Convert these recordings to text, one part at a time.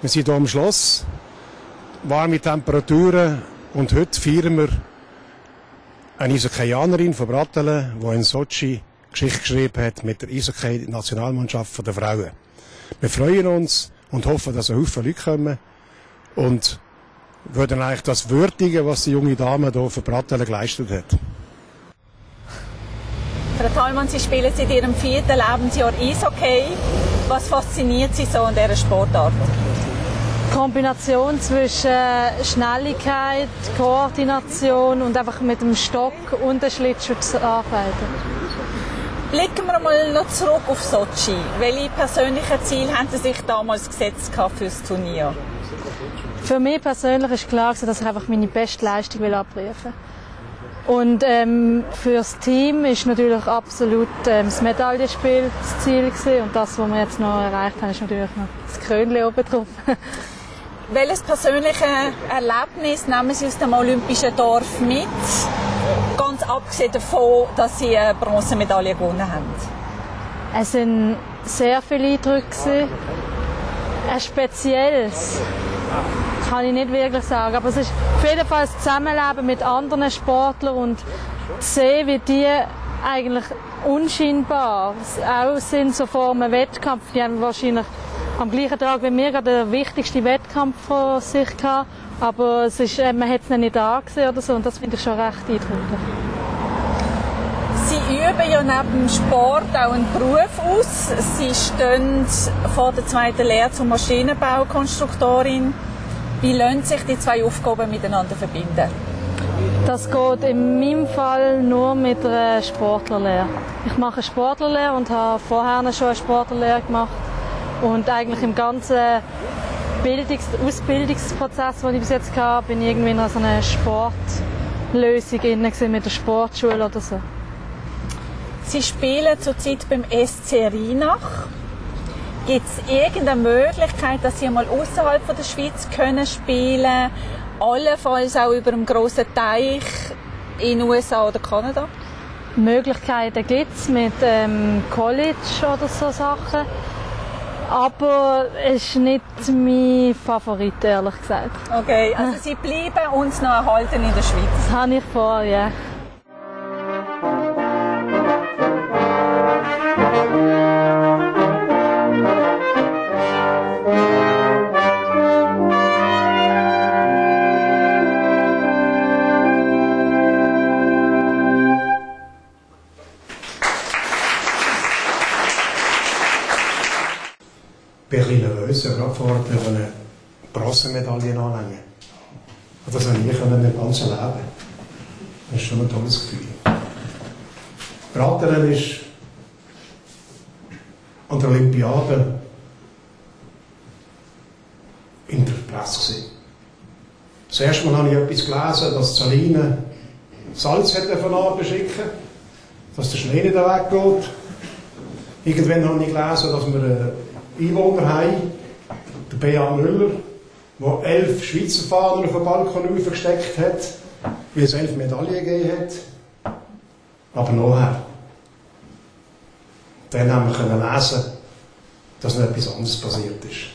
Wir sind hier am Schloss, warme Temperaturen und heute feiern wir eine Eishockeyanerin von Brattelen, die in Sochi Geschichte geschrieben hat mit der Eishockey-Nationalmannschaft der Frauen. Wir freuen uns und hoffen, dass ein Haufen Leute kommen und würden eigentlich das würdigen, was die junge Dame hier für Brattelen geleistet hat. Frau Thalmann, Sie spielen seit Ihrem 4. Lebensjahr Eishockey. Was fasziniert Sie so an dieser Sportart? Die Kombination zwischen Schnelligkeit, Koordination und einfach mit dem Stock und dem Schlittschuh zu arbeiten. Blicken wir mal noch zurück auf Sochi. Welche persönlichen Ziele haben Sie sich damals gesetzt für das Turnier? Für mich persönlich ist klar, dass ich einfach meine beste Leistung abrufen will. Und für das Team ist natürlich absolut das Medaillenspiel das Ziel gewesen. Und das, was wir jetzt noch erreicht haben, ist natürlich noch das Krönchen oben drauf. Welches persönliche Erlebnis nehmen Sie aus dem Olympischen Dorf mit? Ganz abgesehen davon, dass Sie eine Bronzemedaille gewonnen haben. Es waren sehr viele Eindrücke. Ein spezielles kann ich nicht wirklich sagen, aber es ist auf jeden Fall das Zusammenleben mit anderen Sportlern und zu sehen, wie die eigentlich unscheinbar auch sind, so vor einem Wettkampf. Die haben wahrscheinlich am gleichen Tag wie wir gerade den wichtigsten Wettkampf von sich gehabt, aber es ist, man hat es nicht angesehen oder so und das finde ich schon recht eindrücklich. Sie üben ja neben dem Sport auch einen Beruf aus. Sie stehen vor der zweiten Lehre zur Maschinenbaukonstruktorin. Wie lassen sich die zwei Aufgaben miteinander verbinden? Das geht in meinem Fall nur mit einer Sportlerlehre. Ich mache eine Sportlerlehre und habe vorher schon eine Sportlerlehre gemacht. Und eigentlich im ganzen Ausbildungsprozess, den ich bis jetzt hatte, bin ich irgendwie in so einer Sportlösung mit der Sportschule oder so. Sie spielen zurzeit beim SC Rheinach. Gibt es irgendeine Möglichkeit, dass Sie mal außerhalb der Schweiz können spielen, allenfalls auch über einen grossen Teich in den USA oder Kanada? Möglichkeiten gibt es mit College oder so Sachen, aber es ist nicht mein Favorit, ehrlich gesagt. Okay, also Sie bleiben uns noch erhalten in der Schweiz? Das habe ich vor, ja. Berlin-Nervös, ja gerade vorher eine Bronzemedaille anlegen. Das habe ich in meinem ganzen Leben. Das ist schon ein tolles Gefühl. Brattelen ist an der Olympiade in der Presse. Das erste Mal habe ich etwas gelesen, dass Saline Salz von Abend schicken, dass der Schnee nicht weggeht. Irgendwann habe ich gelesen, dass wir Einwohner haben, der B.A. Müller, der 11 Schweizer Fahnen auf den Balkon aufgesteckt hat, weil es 11 Medaillen gegeben hat. Aber nachher. Dann haben wir lesen, dass noch etwas anderes passiert ist.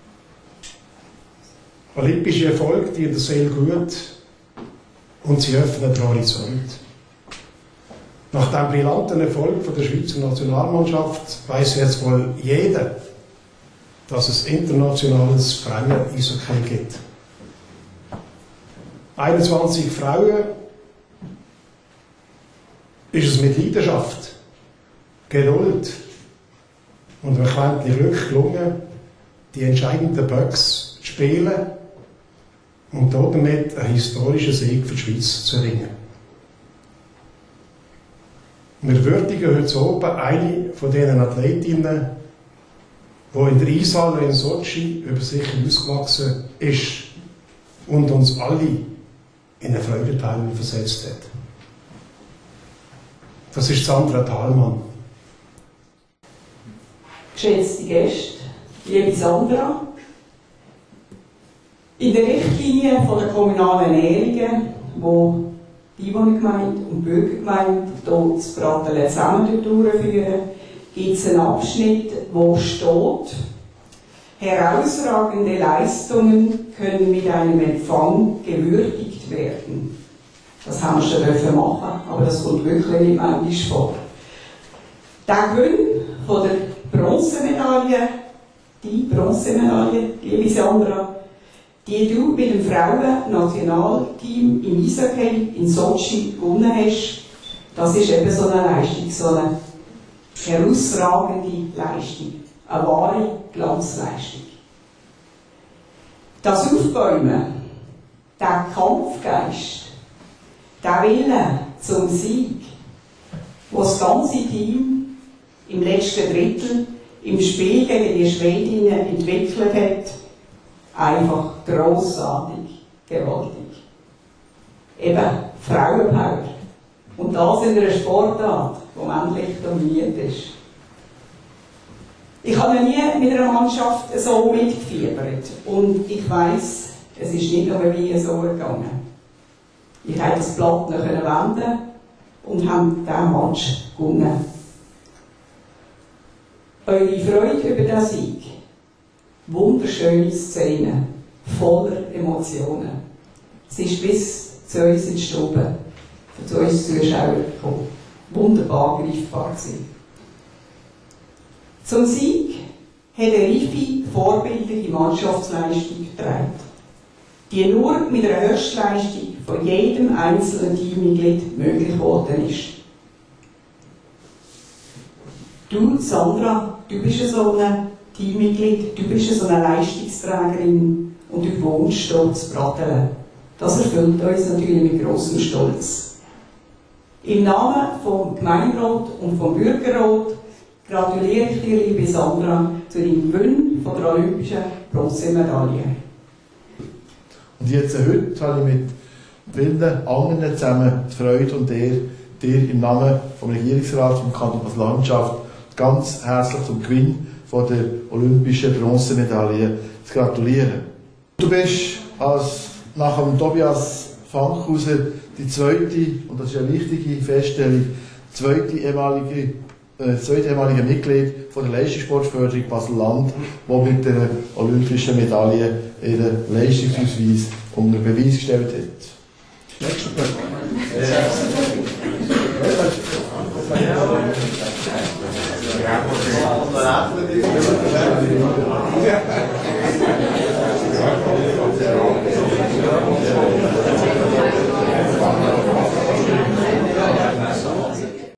Olympische Erfolge, die in der Seele gut und sie öffnen den Horizont. Nach dem brillanten Erfolg der Schweizer Nationalmannschaft weiss jetzt wohl jeder, dass es internationales Frauen-Eishockey gibt. 21 Frauen ist es mit Leidenschaft, Geduld und einem kleinen Glück gelungen, die entscheidenden Böcks zu spielen und damit einen historischen Sieg für die Schweiz zu erringen. Wir würdigen heute oben eine von diesen Athletinnen, die in der Eishalle in Sochi über sich hinausgewachsen ist und uns alle in eine Freudenteilung versetzt hat. Das ist Sandra Thalmann. Geschätzte Gäste, liebe Sandra, in der Richtlinie von der kommunalen Ernährungen, wo die Einwohnergemeinde und die Bürgergemeinde hier das Brattelen zusammen durchführen, gibt es einen Abschnitt, wo steht, Herausragende Leistungen können mit einem Empfang gewürdigt werden. Das haben wir schon dürfen machen, aber das kommt wirklich nicht manchmal vor. Der Gewinn von der Bronzemedaille, die Bronzemedaille, liebe Sandra, die du mit dem Frauen-Nationalteam im Eishockey in Sochi gewonnen hast, das ist eben so eine Leistung, so eine herausragende Leistung, eine wahre Glanzleistung. Das Aufbäumen, der Kampfgeist, der Wille zum Sieg, wo das ganze Team im letzten Drittel im Spiel gegen die Schwedinnen entwickelt hat, einfach grossartig, gewaltig. Eben Frauenpower. Und das in einer Sportart, die männlich dominiert ist. Ich habe noch nie mit einer Mannschaft so mitgefiebert. Und ich weiss, es ist nicht nur wie so gegangen. Ich konnte das Blatt noch wenden und habe diesen Match gewonnen. Eure Freude über den Sieg, wunderschöne Szene, voller Emotionen. Sie ist bis zu uns in die Stube, zu uns Zuschauern gekommen. Wunderbar greifbar gewesen. Zum Sieg hat eine reife, vorbildliche Mannschaftsleistung getragen, die nur mit einer Höchstleistung von jedem einzelnen Teammitglied möglich geworden ist. Du, Sandra, du bist so ein Teammitglied, du bist so eine Leistungsträgerin und du wohnst hier zu Bratteln. Das erfüllt uns natürlich mit grossem Stolz. Im Namen vom Gemeinderat und vom Bürgerrat gratuliere ich dir, liebe Sandra, zu deinem Gewinn von der olympischen Bronzemedaille. Und jetzt heute habe ich mit vielen anderen zusammen die Freude und dir im Namen vom Regierungsrat vom Kanton Basel-Landschaft ganz herzlich zum Gewinn von der olympischen Bronzemedaille zu gratulieren. Du bist nach dem Tobias Fankhauser die zweite, und das ist eine wichtige Feststellung, zweite ehemalige Mitglied von der Leistungssportförderung Basel-Land, die mit der olympischen Medaille ihren Leistungsausweis unter Beweis gestellt hat. Ja.